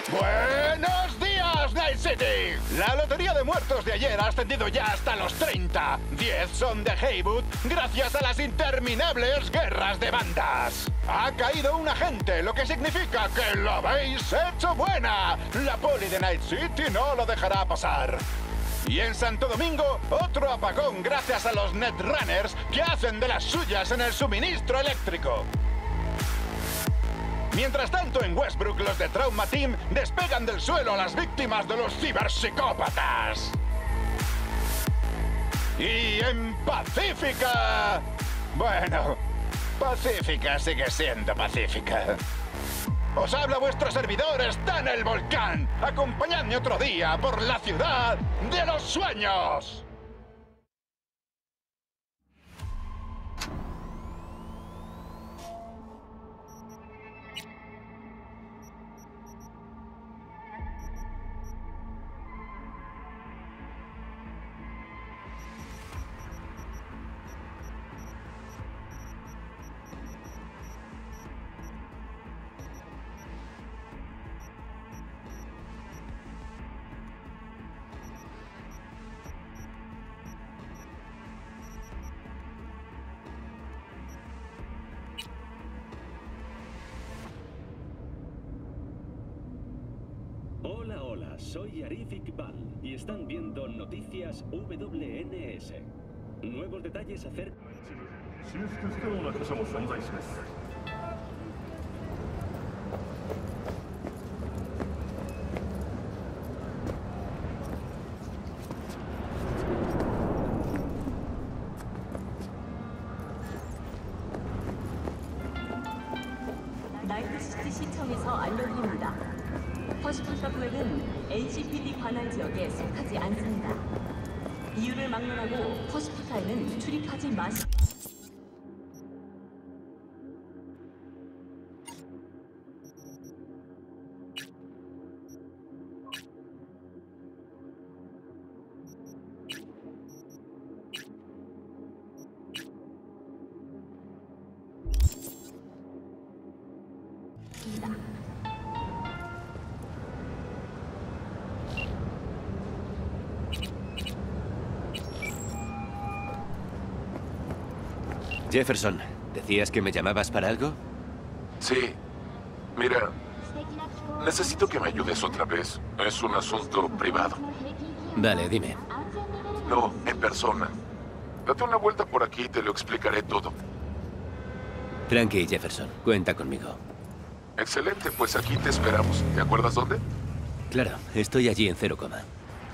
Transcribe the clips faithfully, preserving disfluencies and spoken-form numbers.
¡Buenos días, Night City! La lotería de muertos de ayer ha ascendido ya hasta los treinta. diez son de Haywood gracias a las interminables guerras de bandas. Ha caído un agente, lo que significa que lo habéis hecho buena. La poli de Night City no lo dejará pasar. Y en Santo Domingo, otro apagón gracias a los Netrunners que hacen de las suyas en el suministro eléctrico. Mientras tanto, en Westbrook, los de Trauma Team despegan del suelo a las víctimas de los ciberpsicópatas. Y en Pacífica... Bueno, Pacífica sigue siendo Pacífica. Os habla vuestro servidor, está en el volcán. Acompañadme otro día por la ciudad de los sueños. Hola, hola, soy Arif Iqbal y están viendo Noticias W N S. Nuevos detalles acerca... 修復不可能な箇所も存在します。 나이트시티 시청에서 알려드립니다. 퍼시피카 구역은 엔 씨 피 디 관할 지역에 속하지 않습니다. 이유를 막론하고 퍼시피카에는 출입하지 마시... Jefferson, ¿decías que me llamabas para algo? Sí. Mira, necesito que me ayudes otra vez. Es un asunto privado. Vale, dime. No, en persona. Date una vuelta por aquí y te lo explicaré todo. Tranqui, Jefferson. Cuenta conmigo. Excelente, pues aquí te esperamos. ¿Te acuerdas dónde? Claro, estoy allí en cero coma.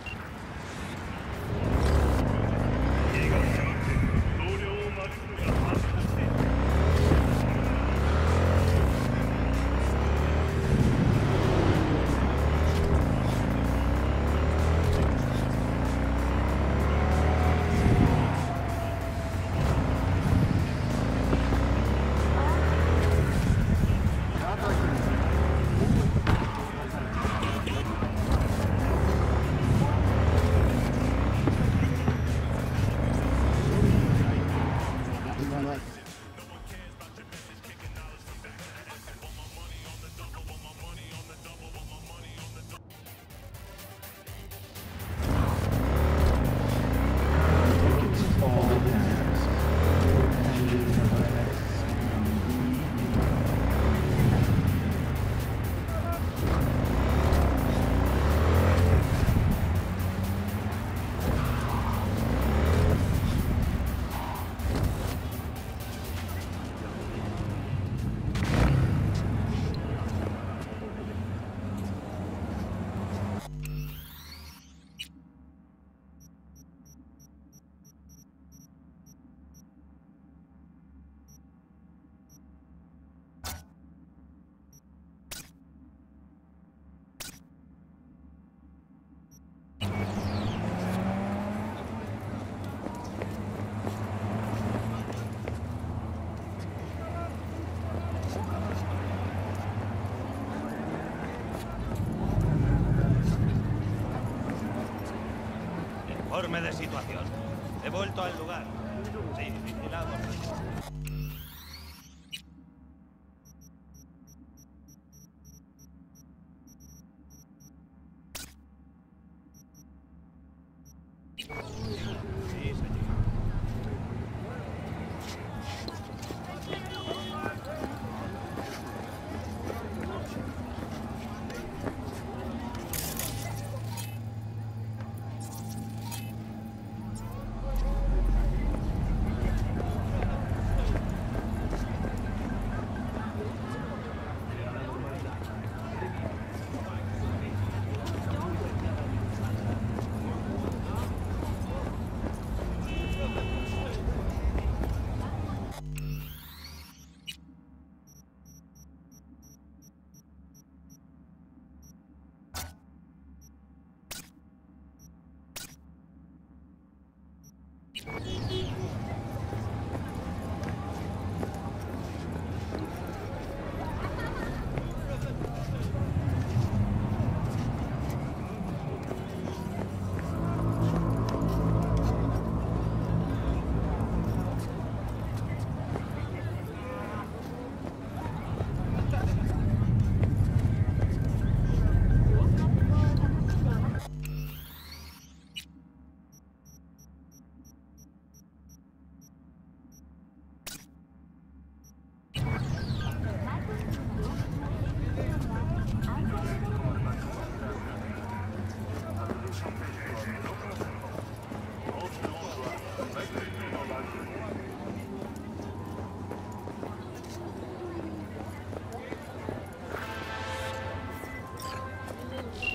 Informe de situación. He vuelto al lugar. Sí, vigilamos.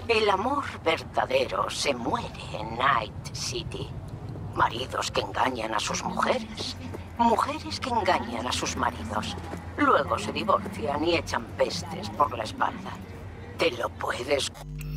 El amor verdadero se muere en Night City. Maridos que engañan a sus mujeres. Mujeres que engañan a sus maridos. Luego se divorcian y echan pestes por la espalda. ¿Te lo puedes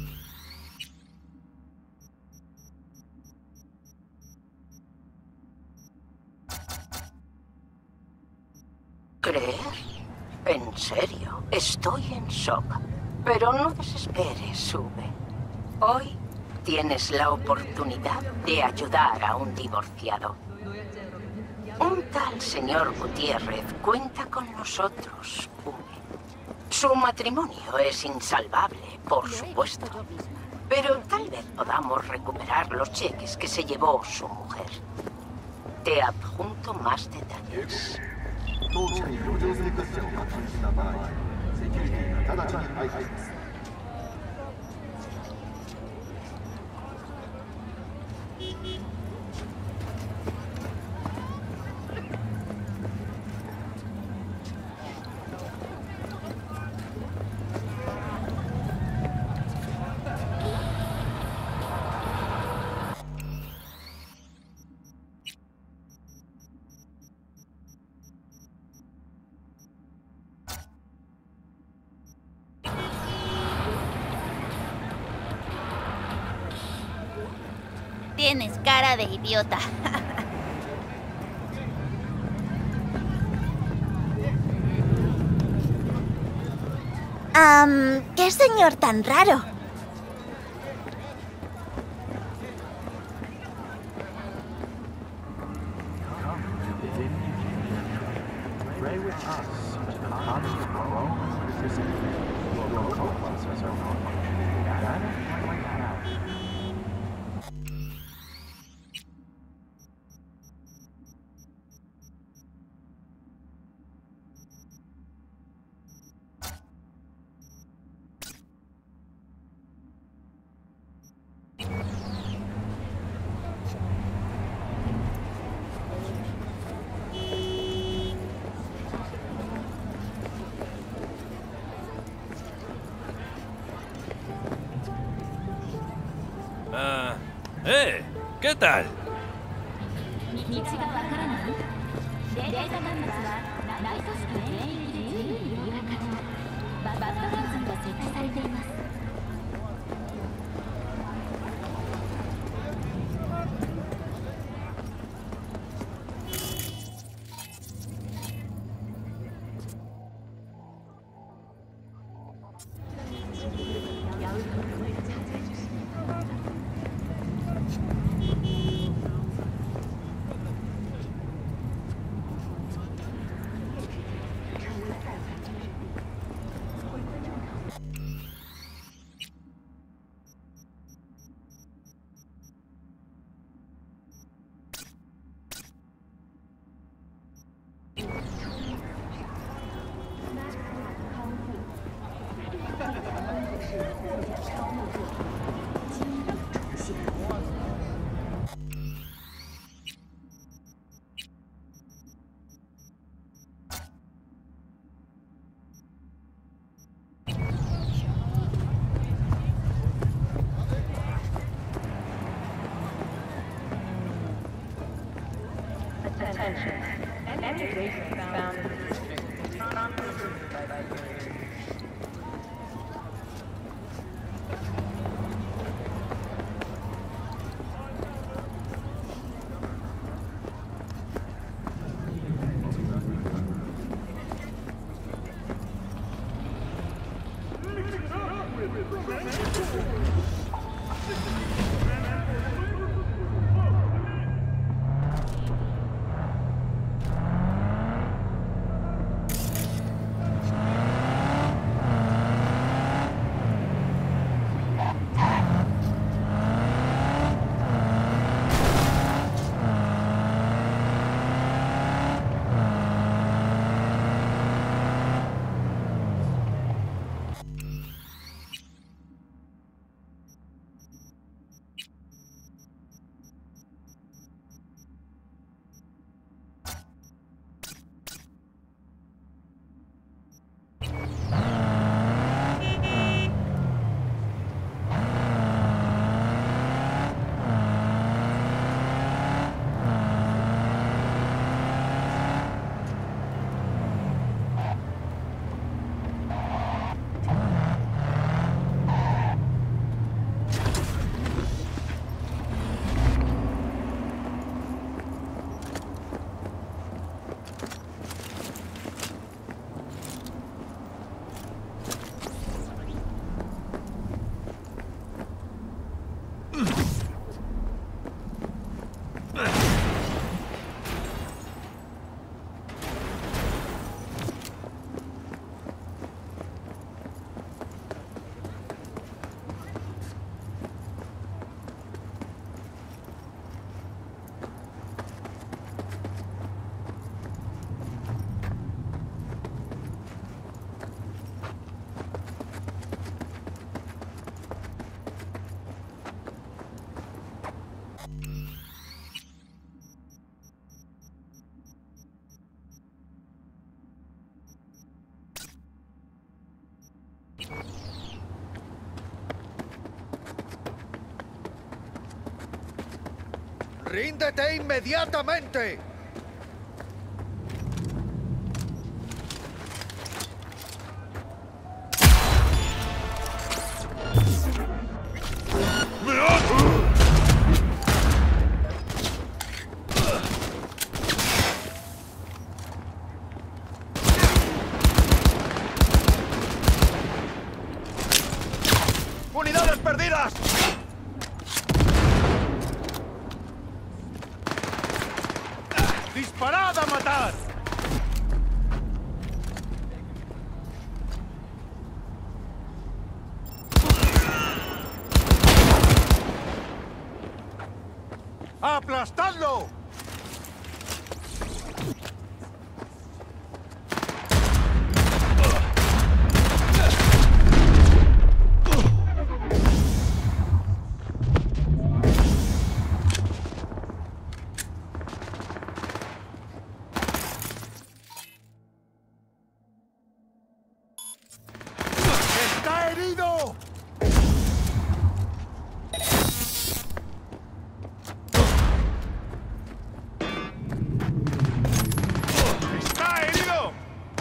creer? En serio, estoy en shock. Pero no desesperes, sube. Hoy tienes la oportunidad de ayudar a un divorciado. Un tal señor Gutiérrez cuenta con nosotros, Ume. Su matrimonio es insalvable, por supuesto. Pero tal vez podamos recuperar los cheques que se llevó su mujer. Te adjunto más detalles. 当地に路上生活者を確認した場合、セキュリティが直ちに排除します。 Tienes cara de idiota. um, ¿Qué señor tan raro? Ah, ¡eh! ¿Qué tal? ¡Ríndete inmediatamente! ¡Unidades perdidas! ¡Disparad a matar! ¡Aplastadlo! ¡Está herido! ¡Está herido!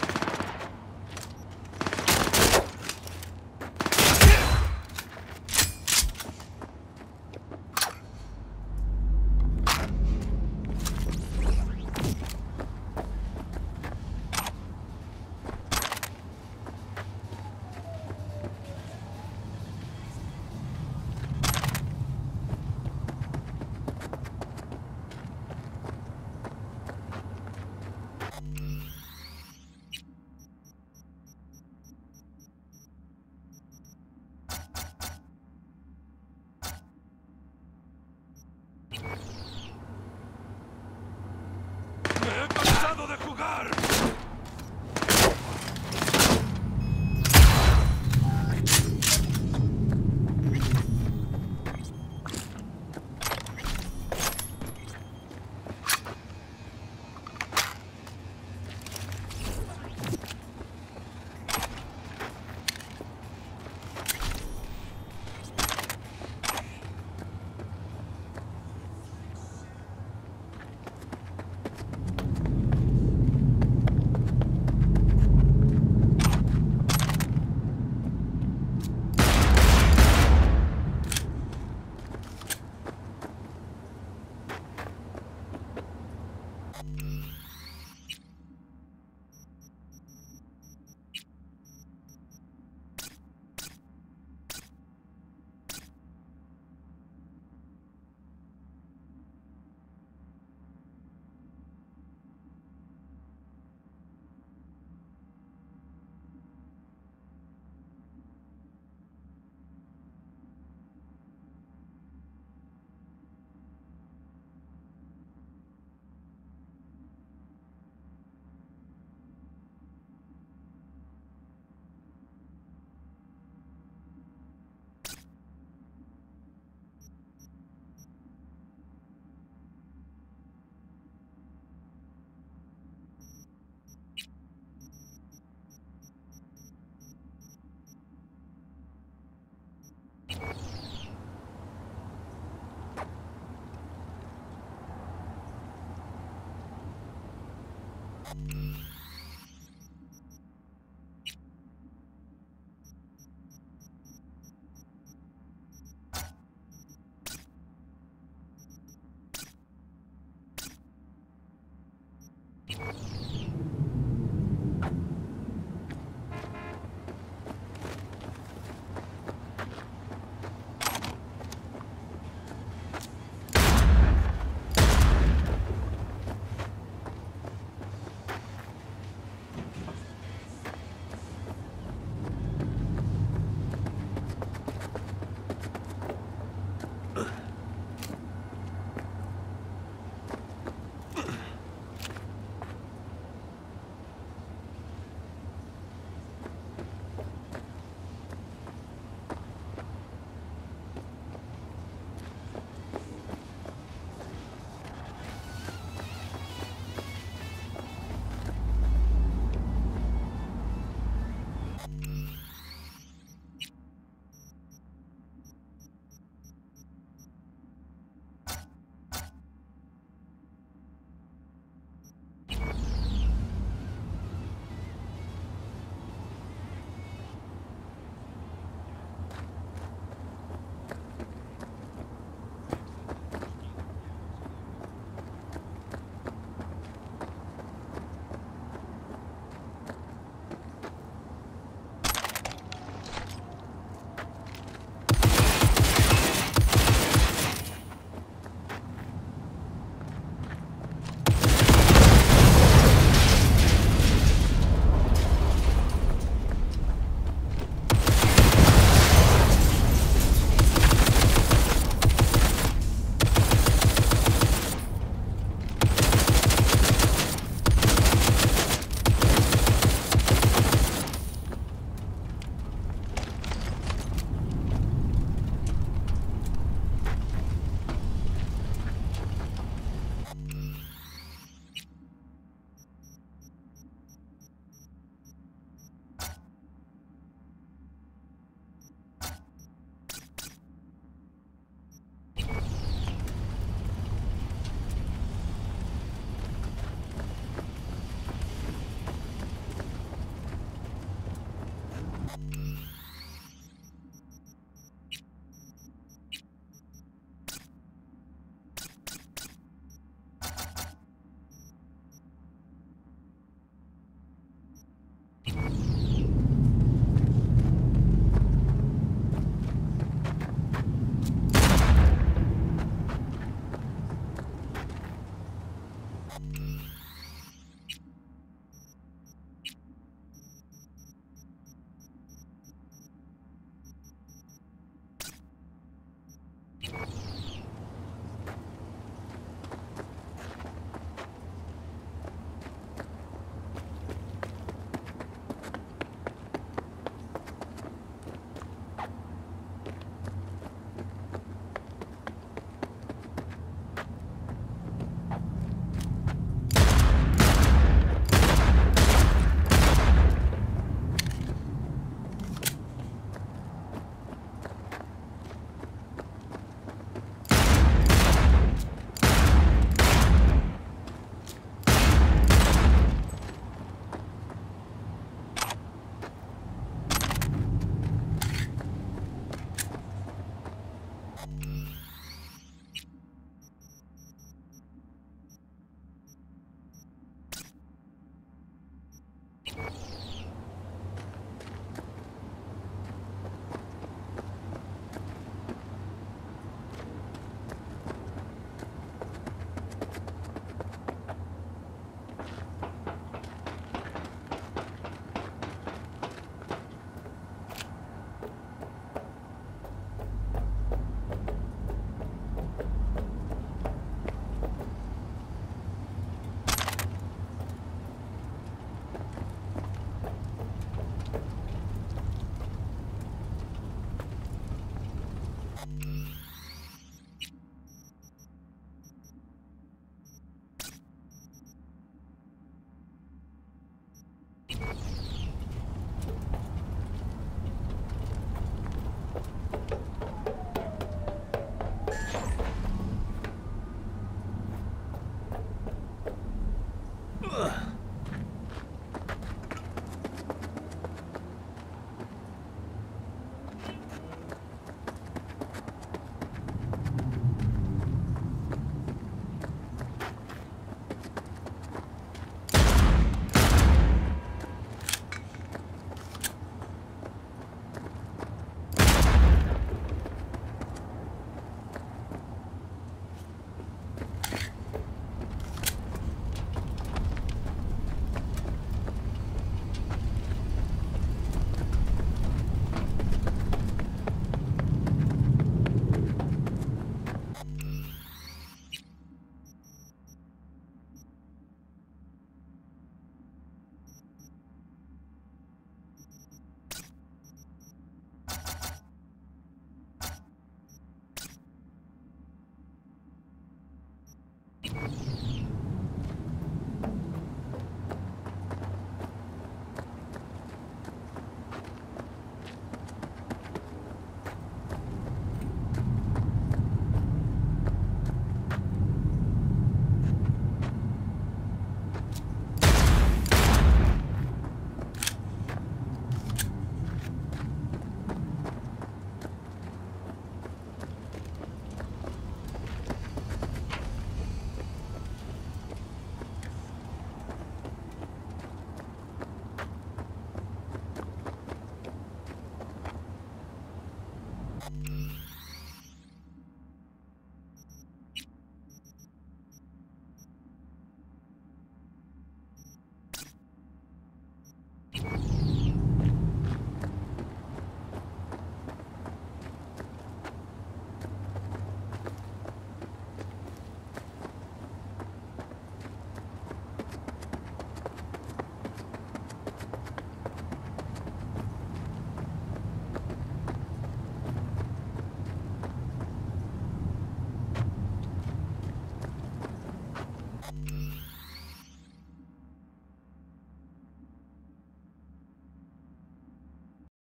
¡Me he cansado de jugar!